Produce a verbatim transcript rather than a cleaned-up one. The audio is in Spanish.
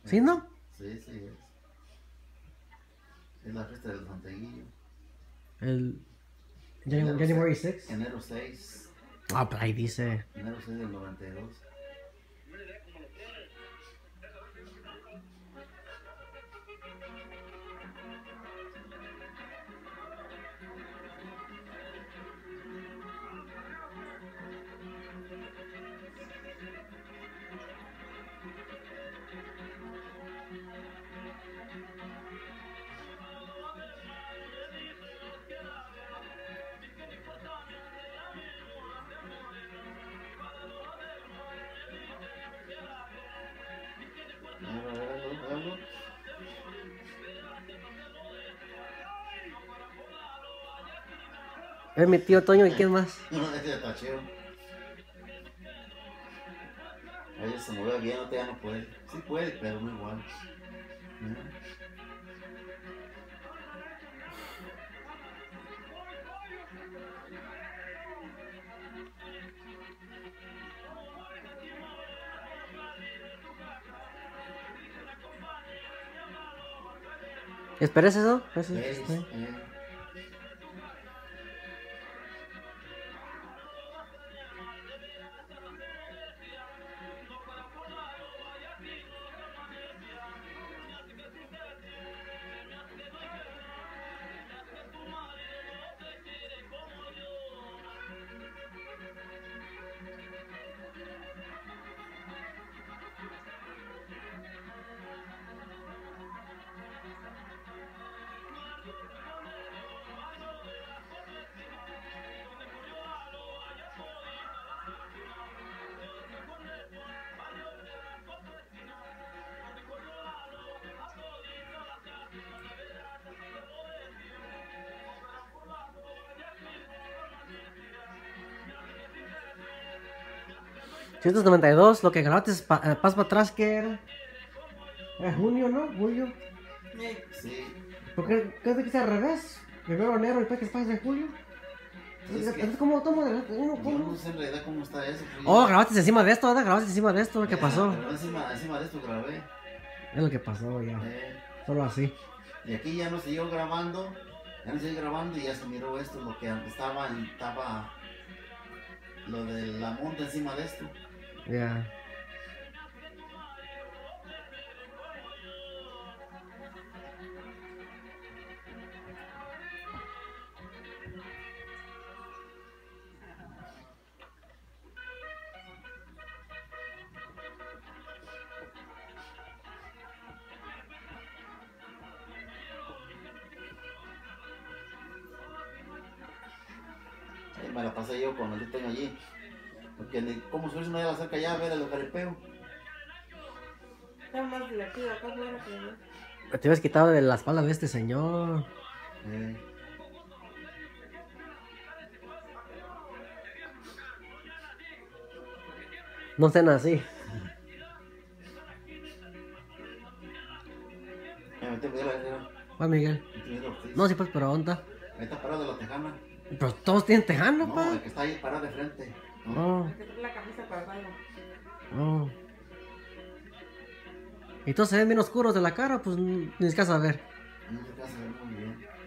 ¿Sí, no? Sí, sí, es. Es la fiesta del Santeguillo. El Enero, January sixth. enero seis. Ah, pues ahí dice. Enero seis del noventa y dos. Es mi tío Toño, ¿y quién más? No, ese tacheo. A veces se mueve bien, otro ya no puede. Sí puede, pero no igual. ¿No? ¿Esperes eso? Eso Es, está bien. eh, ciento noventa y dos, lo que grabaste es pa, eh, pas para atrás, ¿qué era? Era junio, ¿no? Julio. sí. ¿Por qué crees que está al revés? Primero enero y después que pasa de julio. Pues es que Entonces, ¿cómo tomo de cómo, yo cómo? no sé en realidad cómo está eso. Pues Oh, yo- grabaste encima de esto, ¿verdad? Grabaste encima de esto, ¿qué Eh, pasó? Pero encima, encima de esto grabé. Es lo que pasó ya. Eh, Solo así. y aquí ya no siguió grabando. Ya no siguió grabando y ya se miró esto, lo que antes estaba, estaba lo de la monta encima de esto. Ya. Ahí me la pasé yo cuando yo tengo allí. Porque ni cómo subirse una de la cerca allá a ver el jaripeo. Está más divertido acá afuera que allá. Te habías quitado de la espalda de este señor. Eh, No estén así. me metí Miguel adentro. ¿Cuál, Miguel? Metí Miguel Ortiz. No, sí, pues, pero ¿dónde está? Ahí está parado de la tejana. Pero todos tienen tejano, No, pa. el que está ahí parado de frente. No. Oh, El que trae la camisa para abajo. oh. Y todos se ven bien oscuros de la cara, pues ni siquiera saber. No se casa muy bien.